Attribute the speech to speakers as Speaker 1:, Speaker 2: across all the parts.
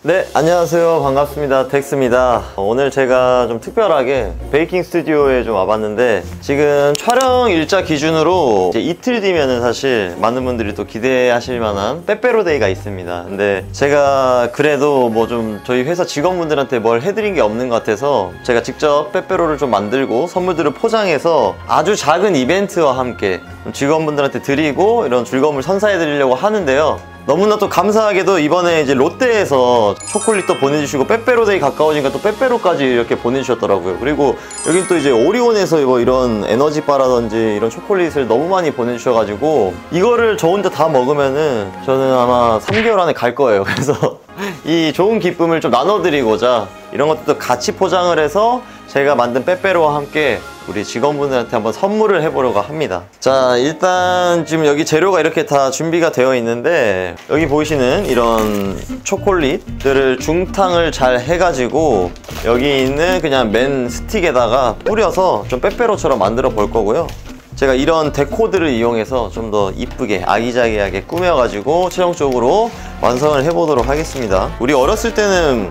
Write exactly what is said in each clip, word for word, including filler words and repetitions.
Speaker 1: 네, 안녕하세요. 반갑습니다. 덱스입니다. 오늘 제가 좀 특별하게 베이킹 스튜디오에 좀 와봤는데, 지금 촬영 일자 기준으로 이제 이틀 뒤면은 사실 많은 분들이 또 기대하실 만한 빼빼로데이가 있습니다. 근데 제가 그래도 뭐 좀 저희 회사 직원분들한테 뭘 해드린 게 없는 것 같아서 제가 직접 빼빼로를 좀 만들고 선물들을 포장해서 아주 작은 이벤트와 함께 직원분들한테 드리고 이런 즐거움을 선사해 드리려고 하는데요. 너무나 또 감사하게도 이번에 이제 롯데에서 초콜릿도 보내주시고 빼빼로데이 가까워지니까 또 빼빼로까지 이렇게 보내주셨더라고요. 그리고 여긴 또 이제 오리온에서 뭐 이런 에너지바라든지 이런 초콜릿을 너무 많이 보내주셔가지고 이거를 저 혼자 다 먹으면은 저는 아마 삼 개월 안에 갈 거예요. 그래서 이 좋은 기쁨을 좀 나눠드리고자 이런 것들도 같이 포장을 해서 제가 만든 빼빼로와 함께 우리 직원분들한테 한번 선물을 해보려고 합니다. 자, 일단 지금 여기 재료가 이렇게 다 준비가 되어 있는데, 여기 보이시는 이런 초콜릿들을 중탕을 잘 해가지고 여기 있는 그냥 맨 스틱에다가 뿌려서 좀 빼빼로처럼 만들어 볼 거고요. 제가 이런 데코들을 이용해서 좀 더 이쁘게 아기자기하게 꾸며가지고 최종적으로 완성을 해보도록 하겠습니다. 우리 어렸을 때는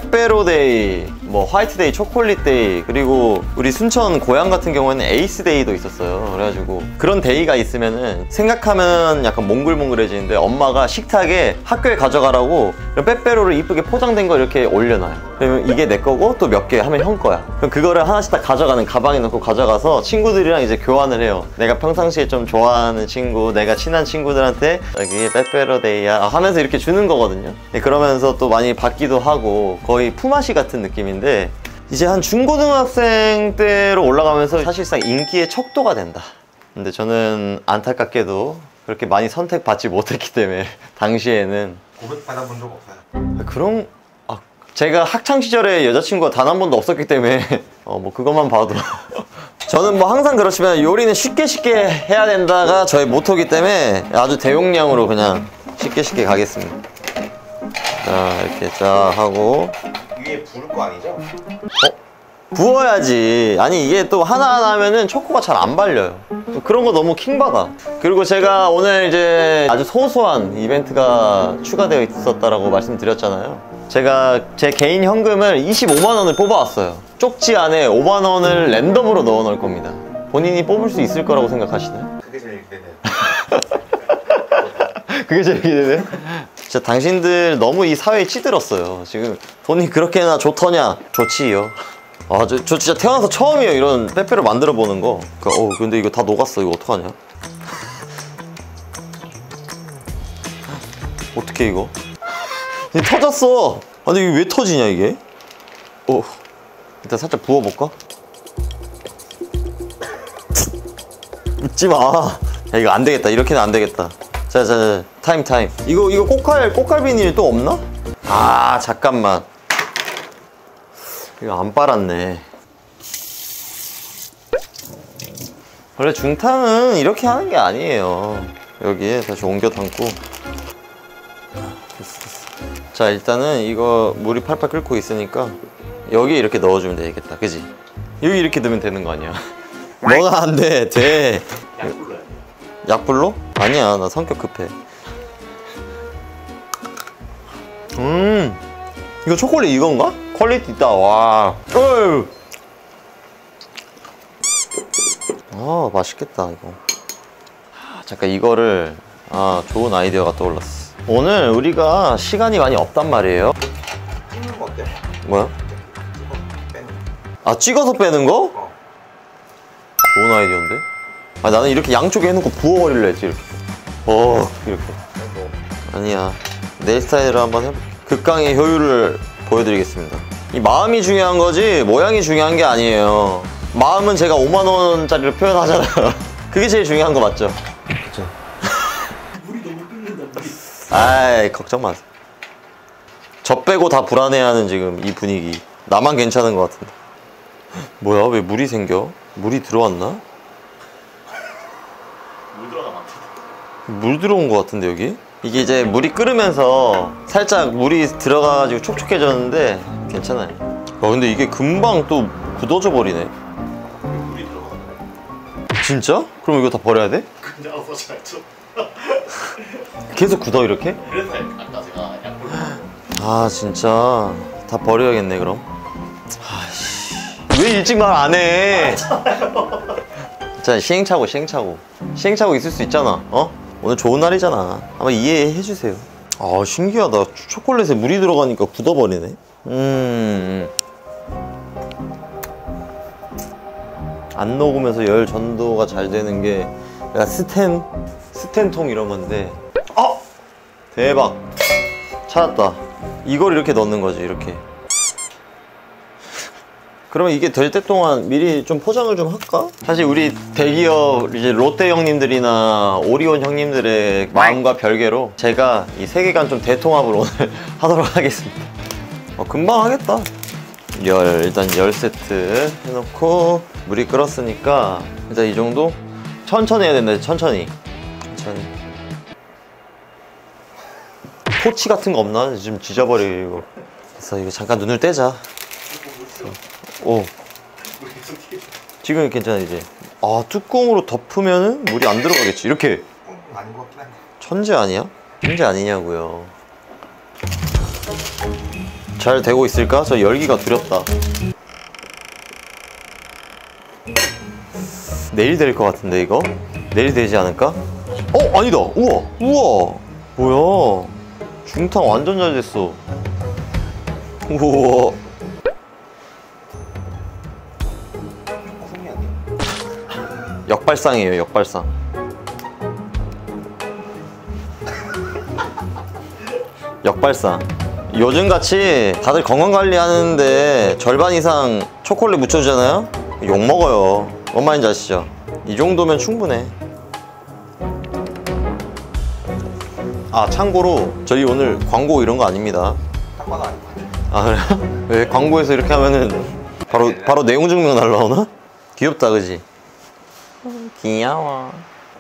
Speaker 1: 빼빼로데이, 뭐 화이트데이, 초콜릿데이, 그리고 우리 순천 고향 같은 경우에는 에이스데이도 있었어요. 그래가지고 그런 데이가 있으면은 생각하면 약간 몽글몽글해지는데 엄마가 식탁에 학교에 가져가라고 빼빼로를 이쁘게 포장된 거 이렇게 올려놔요. 그러면 이게 내 거고 또 몇 개 하면 형 거야. 그럼 그거를 하나씩 다 가져가는, 가방에 넣고 가져가서 친구들이랑 이제 교환을 해요. 내가 평상시에 좀 좋아하는 친구, 내가 친한 친구들한테 여기 빼빼로데이야 하면서 이렇게 주는 거거든요. 그러면서 또 많이 받기도 하고 거의 품앗이 같은 느낌인데, 이제 한 중고등학생 때로 올라가면서 사실상 인기의 척도가 된다. 근데 저는 안타깝게도 그렇게 많이 선택받지 못했기 때문에 당시에는
Speaker 2: 고백 받아본 적 없어요?
Speaker 1: 그런 아, 제가 학창시절에 여자친구가 단 한 번도 없었기 때문에 어, 뭐 그것만 봐도 저는 뭐 항상 그렇지만 요리는 쉽게 쉽게 해야 된다가 저의 모토기 때문에 아주 대용량으로 그냥 쉽게 쉽게 가겠습니다. 자, 이렇게 쫙 하고
Speaker 2: 위에 부을 거 아니죠?
Speaker 1: 어? 부어야지. 아니 이게 또 하나하나 하면은 초코가 잘 안 발려요. 그런 거 너무 킹받아. 그리고 제가 오늘 이제 아주 소소한 이벤트가 추가되어 있었다라고 말씀드렸잖아요. 제가 제 개인 현금을 이십오만 원을 뽑아왔어요. 쪽지 안에 오만 원을 랜덤으로 넣어 놓을 겁니다. 본인이 뽑을 수 있을 거라고 생각하시나요?
Speaker 2: 그게 제일 기대돼요.
Speaker 1: 그게 제일 기대돼요? 진짜 당신들 너무 이 사회에 찌들었어요. 지금 돈이 그렇게나 좋더냐? 좋지요. 아, 저, 저 진짜 태어나서 처음이에요. 이런 빼빼로 만들어 보는 거. 그, 어, 근데 이거 다 녹았어. 이거 어떡하냐? 어떡해, 이거? 이게 터졌어. 아니, 이게 왜 터지냐, 이게? 어, 일단 살짝 부어볼까? 웃지 마. 야, 이거 안 되겠다. 이렇게는 안 되겠다. 자, 자, 자, 타임, 타임. 이거, 이거 꽃갈, 꽃갈 비닐 또 없나? 아, 잠깐만. 이거 안 빨았네. 원래 중탕은 이렇게 하는 게 아니에요. 여기에 다시 옮겨 담고. 됐어, 됐어. 자, 일단은 이거 물이 팔팔 끓고 있으니까 여기에 이렇게 넣어주면 되겠다. 그지? 여기 이렇게 넣으면 되는 거 아니야? 뭐가 안 돼? 돼.
Speaker 2: 약불로요?
Speaker 1: 약불로? 아니야, 나 성격 급해. 음, 이거 초콜릿 이건가? 퀄리티 있다. 와. 어휴. 아, 맛있겠다 이거. 아, 잠깐 이거를, 아, 좋은 아이디어가 떠올랐어. 오늘 우리가 시간이 많이 없단 말이에요.
Speaker 2: 찍는 거 어때?
Speaker 1: 뭐야?
Speaker 2: 찍어 빼는 거.
Speaker 1: 아, 찍어서 빼는 거?
Speaker 2: 어.
Speaker 1: 좋은 아이디어인데? 아, 나는 이렇게 양쪽에 해놓고 부어버리려 했지. 이렇게. 어, 이렇게.
Speaker 2: 뭐.
Speaker 1: 아니야, 내 스타일을 한번 해볼게. 극강의 효율을 보여드리겠습니다. 이 마음이 중요한 거지 모양이 중요한 게 아니에요. 마음은 제가 오만 원짜리로 표현하잖아요. 그게 제일 중요한 거 맞죠? 그쵸.
Speaker 2: 물이 너무 끓는다, 물이.
Speaker 1: 아이, 걱정 마세요. 저 빼고 다 불안해하는 지금 이 분위기. 나만 괜찮은 것 같은데. 뭐야, 왜 물이 생겨? 물이 들어왔나?
Speaker 2: 물 들어가면 안 돼.
Speaker 1: 물 들어온 것 같은데 여기? 이게 이제 물이 끓으면서 살짝 물이 들어가가지고 촉촉해졌는데 괜찮아요. 아, 근데 이게 금방 또 굳어져 버리네.
Speaker 2: 물이 들어가네.
Speaker 1: 진짜? 그럼 이거 다 버려야 돼?
Speaker 2: 그냥 없어져야죠.
Speaker 1: 계속 굳어 이렇게?
Speaker 2: 그래서 아까 제가 약불로.
Speaker 1: 아 진짜 다 버려야겠네 그럼. 아씨 왜 일찍 말 안 해? 자 시행착오 시행착오 시행착오 있을 수 있잖아. 어? 오늘 좋은 날이잖아. 한번 이해해 주세요. 아 신기하다. 초콜릿에 물이 들어가니까 굳어버리네. 음. 안 녹으면서 열 전도가 잘 되는 게 약간 스텐 스텐통 이런 건데. 어! 대박. 찾았다. 이걸 이렇게 넣는 거지 이렇게. 그러면 이게 될 때 동안 미리 좀 포장을 좀 할까? 사실 우리 대기업 이제 롯데 형님들이나 오리온 형님들의 마음과 별개로 제가 이 세계관 좀 대통합을 오늘 하도록 하겠습니다. 어, 금방 하겠다. 열 일단 열 세트 해놓고 물이 끓었으니까 일단 이 정도 천천히 해야 된다. 천천히 천천히. 토치 같은 거 없나? 지금 지져버리고. 그래서 이거 잠깐 눈을 떼자. 오. 지금 괜찮아 이제. 아 뚜껑으로 덮으면은 물이 안 들어가겠지. 이렇게.
Speaker 2: 아닌 것 같긴 한데.
Speaker 1: 천재 아니야? 천재 아니냐고요. 잘 되고 있을까? 저 열기가 두렵다. 내일 될 것 같은데 이거? 내일 되지 않을까? 어? 아니다. 우와 우와 뭐야 중탕 완전 잘 됐어. 우와 역발상이에요 역발상. 역발상. 요즘같이 다들 건강관리 하는데 절반 이상 초콜릿 묻혀주잖아요? 욕먹어요. 뭔 말인지 아시죠? 이 정도면 충분해. 아 참고로 저희 오늘 광고 이런 거 아닙니다.
Speaker 2: 딱 봐도 아닌 것 같아.
Speaker 1: 아 그래요? 왜 광고에서 이렇게 하면은 바로 바로 내용 증명 날라오나? 귀엽다 그지? 귀여워.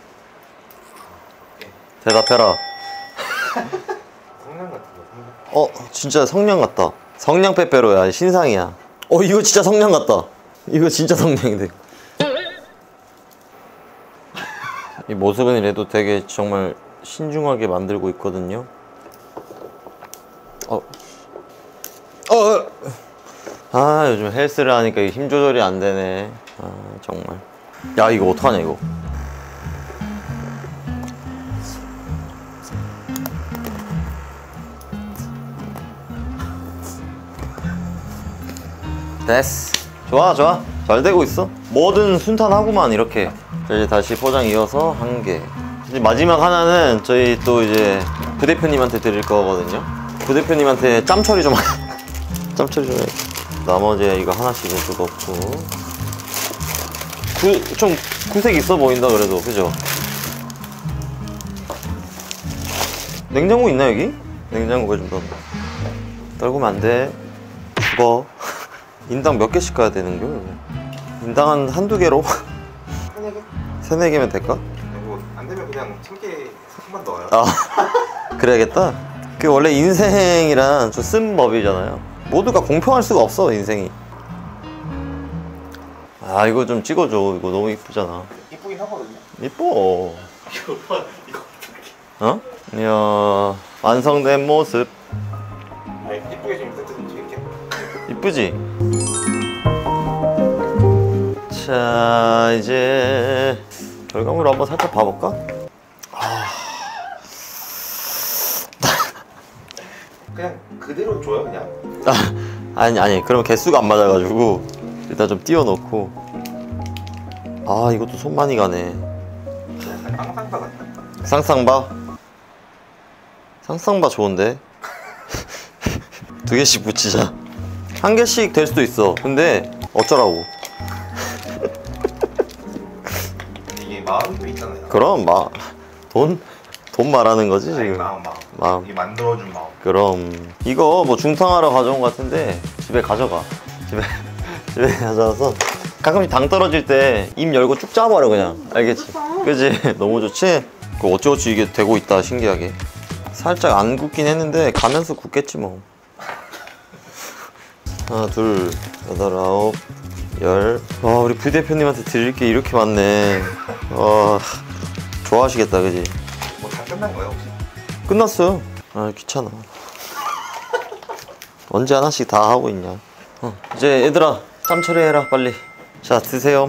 Speaker 1: 대답해라.
Speaker 2: 성냥 같은 거. 성냥.
Speaker 1: 어 진짜 성냥 같다. 성냥 빼빼로야 신상이야. 어 이거 진짜 성냥 같다. 이거 진짜 성냥인데. 이 모습은 이래도 되게 정말 신중하게 만들고 있거든요. 어. 어. 어. 아 요즘 헬스를 하니까 힘 조절이 안 되네. 아 정말. 야 이거 어떡하냐 이거. 됐어. 좋아 좋아 잘 되고 있어. 뭐든 순탄하구만 이렇게. 자, 이제 다시 포장 이어서 한 개. 이제 마지막 하나는 저희 또 이제 부대표님한테 드릴 거거든요. 부대표님한테 짬 처리 좀 짬 처리 좀 해. 나머지 이거 하나씩 이렇게 넣고. 구, 좀 구색 있어 보인다 그래도 그죠? 냉장고 있나 여기? 냉장고가 좀 더 떨구면 안 돼. 죽어. 인당 몇 개씩 가야 되는 거야? 인당 한 한두 개로?
Speaker 2: 세네 개?
Speaker 1: 세네 개면 될까?
Speaker 2: 뭐 안 되면 그냥 참깨 한번 넣어요.
Speaker 1: 아 그래야겠다. 그 원래 인생이란 좀 쓴 법이잖아요. 모두가 공평할 수가 없어 인생이. 아 이거 좀 찍어줘. 이거 너무 이쁘잖아.
Speaker 2: 이쁘긴 하거든요.
Speaker 1: 이뻐.
Speaker 2: 이거 봐, 이거 어떡해.
Speaker 1: 어? 이야 완성된 모습.
Speaker 2: 네, 이쁘게 좀 세트 좀 찍을게요.
Speaker 1: 이쁘지? 자 이제 결과물을 한번 살짝 봐볼까?
Speaker 2: 그냥 그대로 줘요 그냥.
Speaker 1: 아, 아니 아니 그러면 개수가 안 맞아가지고 일단 좀 띄워놓고. 아 이것도 손 많이 가네.
Speaker 2: 약간 쌍쌍바 같다.
Speaker 1: 쌍쌍바? 쌍쌍바 좋은데? 두 개씩 붙이자. 한 개씩 될 수도 있어. 근데 어쩌라고.
Speaker 2: 이게 마음이 또 있잖아요.
Speaker 1: 그럼 마 돈? 돈 말하는 거지
Speaker 2: 아니,
Speaker 1: 지금.
Speaker 2: 마음 마음.
Speaker 1: 마음.
Speaker 2: 이게 만들어준 마음.
Speaker 1: 그럼 이거 뭐 중탕하러 가져온 것 같은데 집에 가져가. 집에 집에 가져와서 가끔씩 당 떨어질 때 입 열고 쭉 짜버려 그냥. 알겠지? 그지? 너무 좋지? 그 어찌어찌 이게 되고 있다 신기하게. 살짝 안 굳긴 했는데 가면서 굳겠지 뭐. 하나 둘 여덟 아홉 열. 와 우리 부대표님한테 드릴 게 이렇게 많네. 와 좋아하시겠다 그지?
Speaker 2: 뭐 다 끝난 거예요 혹시?
Speaker 1: 끝났어요. 아 귀찮아. 언제 하나씩 다 하고 있냐. 어, 이제 얘들아 짬 처리해라 빨리. 자 드세요.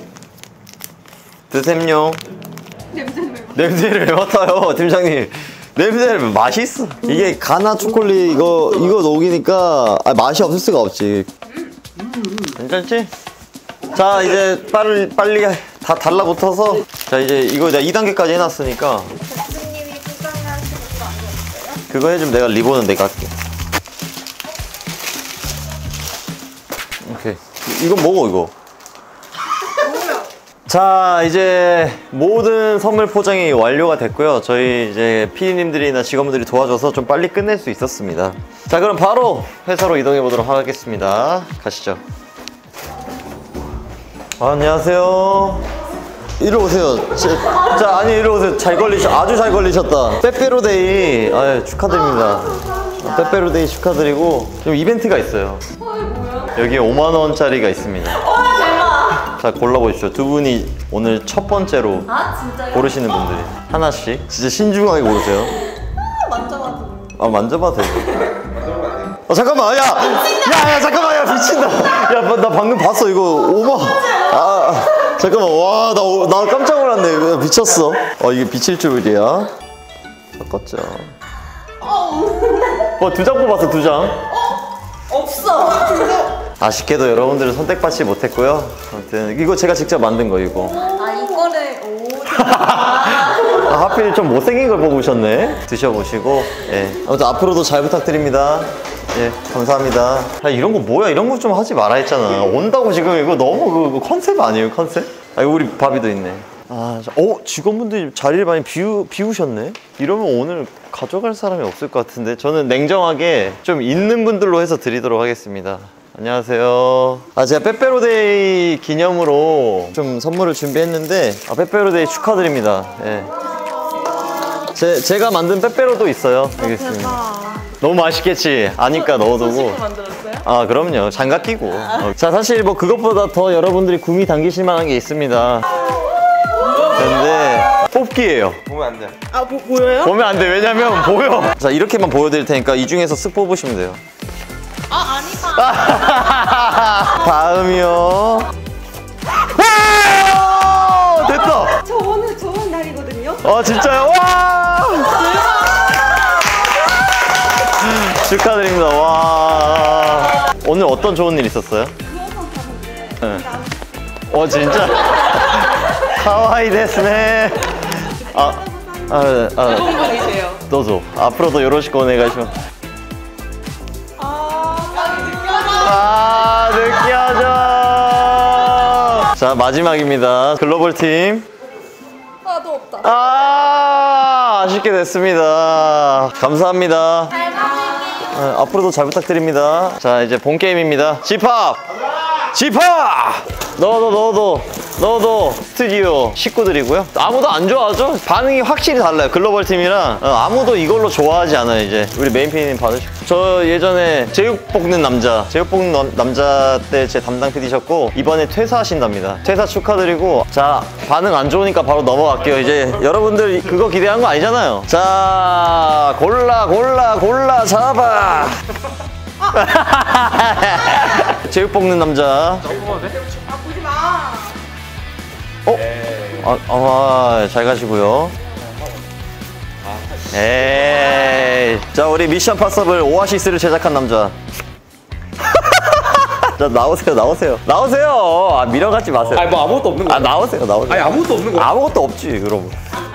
Speaker 1: 드셈요.
Speaker 3: 냄새는 왜 맡아?
Speaker 1: 냄새를 왜 맡아요 팀장님. 냄새를 맛있어. 이게 가나 초콜릿 이거 이거 녹이니까 아, 맛이 없을 수가 없지. 괜찮지? 자 이제 빨리 빨리 다 달라붙어서 자 이제 이거 내가 이 단계까지 해놨으니까
Speaker 3: 대표님이 부장하시는 거 아니었어요?
Speaker 1: 그거 해주면 내가 리본은 내가 할게. 오케이 이건 뭐고 이거. 자 이제 모든 선물 포장이 완료가 됐고요. 저희 이제 피디님들이나 직원분들이 도와줘서 좀 빨리 끝낼 수 있었습니다. 자 그럼 바로 회사로 이동해 보도록 하겠습니다. 가시죠. 아, 안녕하세요. 이리 오세요. 자, 자 아니 이리 오세요. 잘 걸리셨 아주 잘 걸리셨다. 빼빼로데이 아유, 축하드립니다. 아, 빼빼로데이 축하드리고 좀 이벤트가 있어요. 여기에 오만 원짜리가 있습니다. 자 골라보십시오. 두 분이 오늘 첫 번째로
Speaker 3: 아 진짜요?
Speaker 1: 고르시는 분들이 하나씩 진짜 신중하게 고르세요.
Speaker 3: 만져봐도
Speaker 1: 아 만져봐도 되죠. 어 잠깐만 야! 야야 잠깐만 야 미친다. 야 나 방금 봤어 이거 오마. 아, 아 잠깐만 와 나 나 깜짝 놀랐네. 미쳤어. 어 이게 비칠 줄이야. 바꿨죠. 어두 장 뽑았어 두 장.
Speaker 3: 없어.
Speaker 1: 아쉽게도 여러분들은 선택받지 못했고요. 아무튼 이거 제가 직접 만든 거 이거.
Speaker 3: 아 이거를 오.
Speaker 1: 아, 하필 좀 못생긴 걸 뽑으셨네. 드셔보시고 예. 아무튼 앞으로도 잘 부탁드립니다. 예, 감사합니다. 야, 이런 거 뭐야? 이런 거 좀 하지 마라 했잖아. 온다고 지금 이거 너무 그, 그 컨셉 아니에요? 컨셉? 아, 우리 바비도 있네. 아, 자, 어 직원분들이 자리를 많이 비우, 비우셨네? 이러면 오늘 가져갈 사람이 없을 것 같은데 저는 냉정하게 좀 있는 분들로 해서 드리도록 하겠습니다. 안녕하세요. 아 제가 빼빼로데이 기념으로 좀 선물을 준비했는데 아, 빼빼로데이 축하드립니다. 예. 제, 제가 만든 빼빼로도 있어요. 여기 있습니다. 너무 맛있겠지? 아니까 넣어두고.
Speaker 3: 만들었어요?
Speaker 1: 아 그럼요. 장갑 끼고. 어. 자 사실 뭐 그것보다 더 여러분들이 구미 당기실 만한 게 있습니다. 근데 뽑기예요.
Speaker 2: 보면 안 돼.
Speaker 3: 아 뭐, 뭐예요?
Speaker 1: 보면 안 돼. 왜냐면 보여. 자 이렇게만 보여드릴 테니까 이 중에서 쓱 뽑으시면 돼요.
Speaker 3: 아 아니다.
Speaker 1: 다음이요. 와! 됐다.
Speaker 3: 저 오늘 좋은 날이거든요.
Speaker 1: 아 진짜요? 와! 축하드립니다. 와. 오늘 어떤 좋은 일 있었어요?
Speaker 3: 그것만 봤는데.
Speaker 1: 네. 어 진짜? 하와이 데스네. 아, 아, 아,
Speaker 3: 좋은 분이세요.
Speaker 1: 너도 앞으로도 요러시고 오네가시면. 아, 느껴져. 자 마지막입니다. 글로벌 팀.
Speaker 3: 아도 없다.
Speaker 1: 아, 아쉽게 됐습니다. 감사합니다. 아, 앞으로도 잘 부탁드립니다. 자 이제 본 게임입니다. 집합! 집합! 넣어도 넣어도 넣어도 스튜디오 식구들이고요. 아무도 안 좋아하죠? 반응이 확실히 달라요. 글로벌 팀이랑 어, 아무도 이걸로 좋아하지 않아요. 이제 우리 메인 피디님 받으시고 저 예전에 제육 볶는 남자 제육 볶는 남, 남자 때 제 담당 피디셨고 이번에 퇴사하신답니다. 퇴사 축하드리고 자 반응 안 좋으니까 바로 넘어갈게요. 이제 여러분들 그거 기대한 거 아니잖아요. 자 골라 골라 골라 잡아. 제육 볶는 남자. 어? 아, 아, 잘 가시고요. 에이. 자, 우리 미션 파서블 오아시스를 제작한 남자. 자, 나오세요, 나오세요. 나오세요! 아, 밀어가지 마세요.
Speaker 4: 아니 뭐 아무것도 없는 거야?
Speaker 1: 아, 나오세요, 나오세요.
Speaker 4: 아니 아무것도 없는 거야?
Speaker 1: 아무것도 없지, 그럼.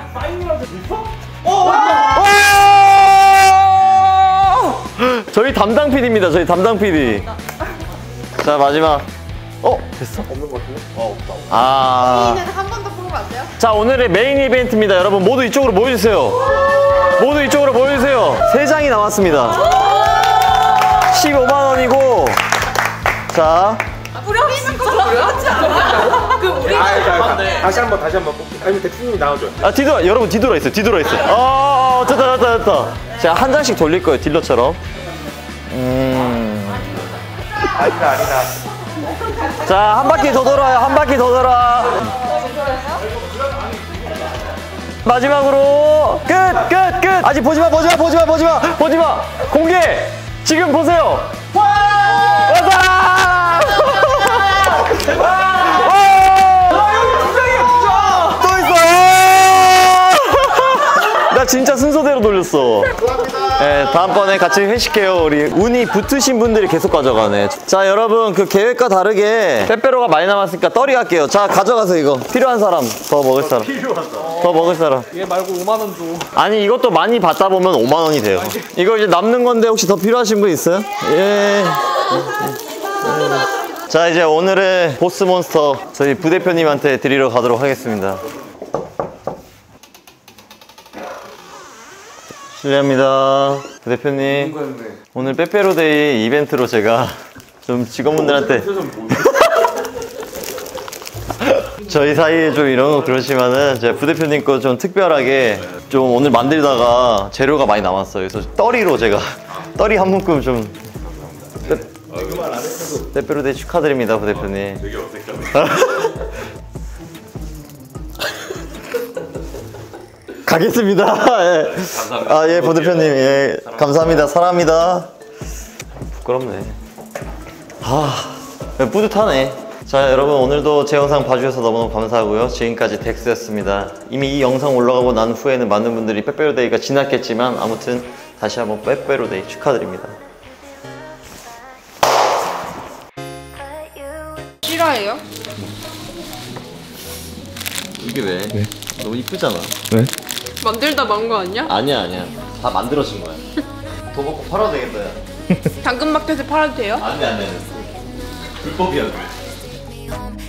Speaker 1: 저희 담당 피디입니다, 저희 담당 피디. 자, 마지막. 어? 됐어?
Speaker 2: 없는 거 같은데? 어 없다.
Speaker 1: 아.
Speaker 3: 한 번 더 뽑으면 안 돼요?
Speaker 1: 자 오늘의 메인 이벤트입니다. 여러분 모두 이쪽으로 모여주세요. 모두 이쪽으로 모여주세요. 세 장이 나왔습니다. 십오만 원이고 자
Speaker 3: 우리 우리는 거 그렇지 않아? 그 우리
Speaker 2: 아, 자, 자, 다시 한번 다시 한번 뽑기. 아니면 대표님이 나와줘.
Speaker 1: 아, 뒤돌아 여러분 뒤돌아 있어요. 뒤돌아 있어요. 아 됐다 됐다 됐다. 제가 한 장씩 돌릴 거예요. 딜러처럼. 음.
Speaker 2: 아니다 아니다.
Speaker 1: 자 한 바퀴 더 돌아요. 한 바퀴 더 돌아. 마지막으로 끝 끝 끝. 아직 보지마 보지마 보지마 보지마 보지마. 공개 지금 보세요. 와자! 또 있어. 나 진짜 순서대로 돌렸어. 네, 다음번에 같이 회식해요. 우리 운이 붙으신 분들이 계속 가져가네. 자, 여러분 그 계획과 다르게 빼빼로가 많이 남았으니까 떨이 갈게요. 자, 가져가서 이거 필요한 사람, 더 먹을 사람, 더 먹을 사람.
Speaker 4: 얘 말고 오만 원 줘.
Speaker 1: 아니 이것도 많이 받다 보면 오만 원이 돼요. 이거 이제 남는 건데 혹시 더 필요하신 분 있어요? 예. 자, 이제 오늘의 보스 몬스터 저희 부대표님한테 드리러 가도록 하겠습니다. 실례합니다. 부대표님, 오늘 빼빼로데이 이벤트로 제가 좀 직원분들한테 저희 사이에 좀 이런 거 그러시면은 제가 부대표님 거 좀 특별하게 좀 오늘 만들다가 재료가 많이 남았어요. 그래서 떨이로 제가 떨이 한 묶음 좀 빼, 빼빼로데이 축하드립니다, 부대표님. 되게 어색하네. 가겠습니다. 예. 감사합니다. 아, 예, 부대표님. 예. 감사합니다. 사랑합니다. 부끄럽네. 아, 뿌듯하네. 자, 여러분 오늘도 제 영상 봐주셔서 너무너무 감사하고요. 지금까지 덱스였습니다. 이미 이 영상 올라가고 난 후에는 많은 분들이 빼빼로데이가 지났겠지만 아무튼 다시 한번 빼빼로데이 축하드립니다.
Speaker 3: 실화예요?
Speaker 1: 이게 왜? 왜? 너무 이쁘잖아.
Speaker 4: 왜?
Speaker 3: 만들다 만 거 아니야?
Speaker 1: 아니야, 아니야. 다 만들어진 거야. 더 먹고 팔아도 되겠다. 야.
Speaker 3: 당근마켓에 팔아도 돼요?
Speaker 1: 안 돼, 안 돼. 불법이야.
Speaker 5: home.